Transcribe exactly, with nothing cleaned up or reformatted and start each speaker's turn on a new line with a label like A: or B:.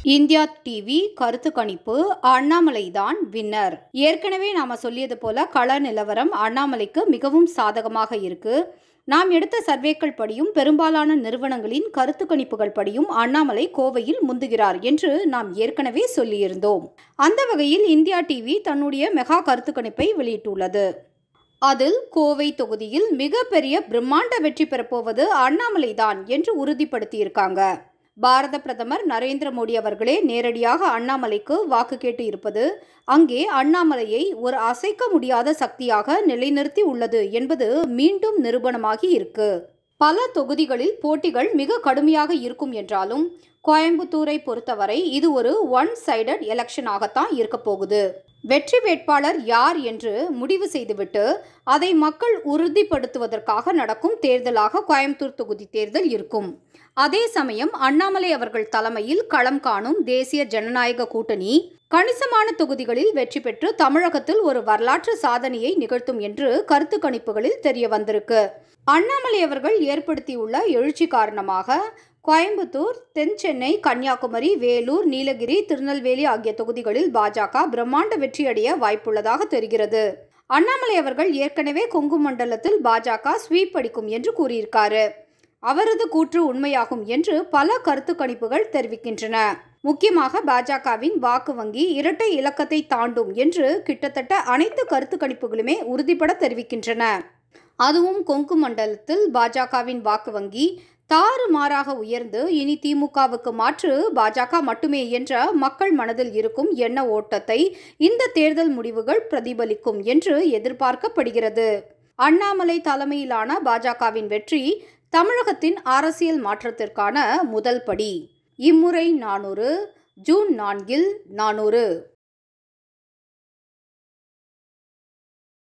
A: India TV கருத்து கணிப்பு அண்ணாமலை தான் வின்னர். ஏற்கனவே நாம சொல்லியது போல கள நிலவரம் அண்ணாமலைக்கு மிகவும் சாதகமாக இருக்கு. நாம் எடுத்த சர்வேக்கள் படியும் பெரும்பாலான நிறுவனங்களின் கருத்து கணிப்புகள் படியும் அண்ணாமலை கோவையில் முந்துகிறார் என்று நாம் ஏற்கனவே சொல்லியிருந்தோம். அந்த வகையில் இந்தியா டிவி தன்னுடைய மெகா கருத்து கணிப்பை வெளியிட்டுள்ளது. அதில் கோவை தொகுதியில் மிகப்பெரிய பிரம்மாண்ட வெற்றி பெறப்போவது அண்ணாமலை தான் என்று உறுதிப்படுத்தியிருக்காங்க. பாரத பிரதமர் நரேந்திர மோடி அவர்களே நேரடியாக அண்ணாமலைக்கு வாக்கு கேட்டு இருப்பது அங்கே அண்ணாமலையை ஒரு அசைக்க முடியாத சக்தியாக நிலைநிறுத்தி உள்ளது என்பது மீண்டும் நிரூபணமாகி இருக்கு. பல தொகுதிகளில் போட்டிகள் மிக கடுமையாக இருக்கும் என்றாலும் கோயம்புத்தூரை பொறுத்தவரை இது ஒரு ஒன் சைடட் எலெக்ஷனாகத்தான் இருக்க போகுது. வெற்றி வேட்பாளர் யார் என்று முடிவு செய்துவிட்டு அதை மக்கள் உறுதிப்படுத்துவதற்காக நடக்கும் தேர்தலாக கோயம்புத்தூர் தொகுதி தேர்தல் இருக்கும். அதே சமயம் அண்ணாமலை அவர்கள் தலைமையில் களம் காணும் தேசிய ஜனநாயக கூட்டணி கணிசமான தொகுதிகளில் வெற்றி பெற்று தமிழகத்தில் ஒரு வரலாற்று சாதனையை நிகழ்த்தும் என்று கருத்து கணிப்புகளில் தெரிய வந்திருக்கு. அண்ணாமலை அவர்கள் ஏற்படுத்தியுள்ள எழுச்சி காரணமாக கோயம்புத்தூர், தென் சென்னை, கன்னியாகுமரி, வேலூர், நீலகிரி, திருநெல்வேலி ஆகிய தொகுதிகளில் பாஜக பிரம்மாண்ட வெற்றியடைய வாய்ப்புள்ளதாக தெரிகிறது. அண்ணாமலை அவர்கள் ஏற்கனவே கொங்கு மண்டலத்தில் பாஜக ஸ்வீப் அடிக்கும் என்று கூறியிருக்காரு. அவரது கூற்று உண்மையாகும் என்று பல கருத்து கணிப்புகள் தெரிவிக்கின்றன. முக்கியமாக பாஜகவின் வாக்கு வங்கி இரட்டை இலக்கத்தை தாண்டும் என்று கிட்டத்தட்ட அனைத்து கருத்து கணிப்புகளுமே உறுதிபட தெரிவிக்கின்றன. அதுவும் கொங்கு மண்டலத்தில் பாஜகவின் வாக்கு வங்கி தாறுமாறாக உயர்ந்து இனி திமுகவுக்கு மாற்று பாஜக மட்டுமே என்ற மக்கள் மனதில் இருக்கும் எண்ண ஓட்டத்தை இந்த தேர்தல் முடிவுகள் பிரதிபலிக்கும் என்று எதிர்பார்க்கப்படுகிறது. அண்ணாமலை தலைமையிலான பாஜகவின் வெற்றி தமிழகத்தின் அரசியல் மாற்றத்திற்கான முதல் படி. இம்முறை நானூறு, ஜூன் நான்கில் நானூறு.